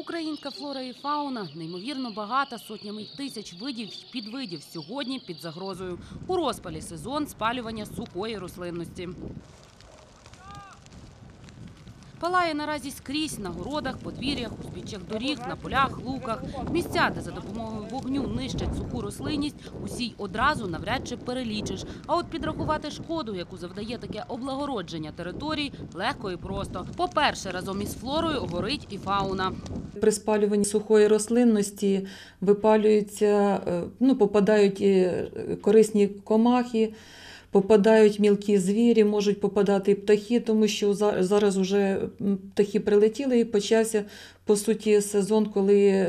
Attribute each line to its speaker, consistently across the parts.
Speaker 1: Українська флора і фауна, неймовірно багата, сотнями тисяч видів і підвидів, сьогодні під загрозою. У розпалі сезон спалювання сухої рослинності. Палає наразі скрізь – на городах, подвір'ях, узбіччях доріг, на полях, луках. Місця, де за допомогою вогню нищать суху рослинність, усі одразу навряд чи перелічиш. А от підрахувати шкоду, яку завдає таке облагородження територій, легко і просто. По-перше, разом із флорою горить і фауна.
Speaker 2: При спалюванні сухої рослинності випалюються, попадають корисні комахи, попадають мілкі звірі, можуть попадати і птахи, тому що зараз вже птахи прилетіли і почався, по суті, сезон, коли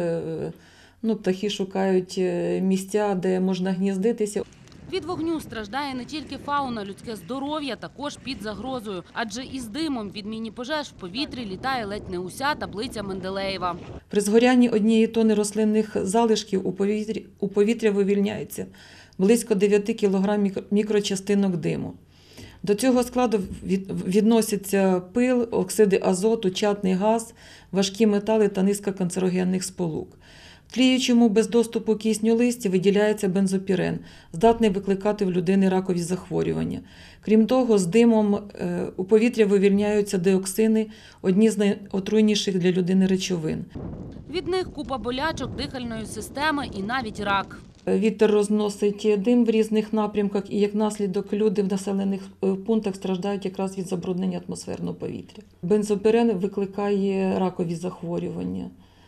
Speaker 2: птахи шукають місця, де можна гніздитися.
Speaker 1: Від вогню страждає не тільки фауна, людське здоров'я також під загрозою. Адже із димом від міні-пожеж в повітрі літає ледь не уся таблиця Менделеєва.
Speaker 2: При згорянні 1 тонни рослинних залишків у повітря вивільняється близько 9 кг мікрочастинок диму. До цього складу відносяться пил, оксиди азоту, чадний газ, важкі метали та низка канцерогенних сполук. В тліючому без доступу кисню листі виділяється бензопірен, здатний викликати в людини ракові захворювання. Крім того, з димом у повітря вивільняються диоксини – одні з найотруйніших для людини речовин.
Speaker 1: Від них купа болячок, дихальної системи і навіть рак.
Speaker 2: Вітер розносить дим в різних напрямках і, як наслідок, люди в населених пунктах страждають якраз від забруднення атмосферного повітря. Бензопірен викликає ракові захворювання.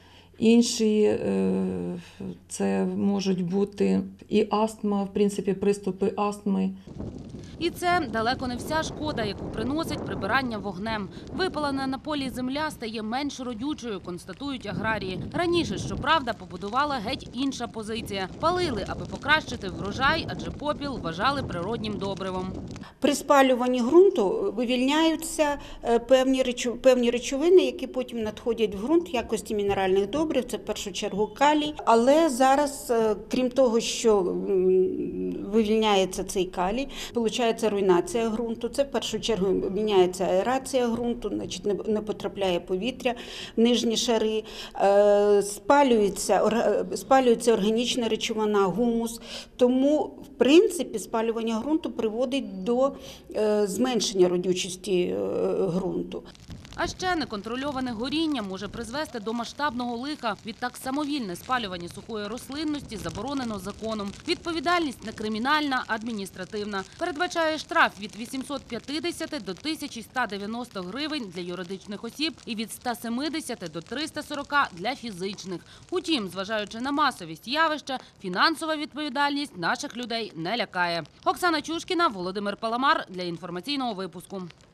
Speaker 2: Інші – це можуть бути і астма, в принципі, приступи астми.
Speaker 1: І це далеко не вся шкода, яку приносить прибирання вогнем. Випалена на полі земля стає менш родючою, констатують аграрії. Раніше, щоправда, побудувала геть інша позиція. Палили, аби покращити врожай, адже попіл вважали природнім добривом.
Speaker 3: При спалюванні ґрунту вивільняються певні речовини, які потім надходять в ґрунт в якості мінеральних добрив, це в першу чергу калій. Але зараз, крім того, що вивільняється цей калій, виходить руйнація ґрунту, це в першу чергу міняється аерація ґрунту, значить не потрапляє повітря в нижні шари, спалюється органічна речовина, гумус. Тому, в принципі, спалювання ґрунту приводить до зменшення родючості ґрунту.
Speaker 1: А ще неконтрольоване горіння може призвести до масштабного лиха. Відтак самовільне спалювання сухої рослинності заборонено законом. Відповідальність не кримінальна, а адміністративна. Передбачає штраф від 850 до 1190 гривень для юридичних осіб і від 170 до 340 для фізичних. Утім, зважаючи на масовість явища, фінансова відповідальність наших людей не лякає. Оксана Чушкіна, Володимир Паламар для інформаційного випуску.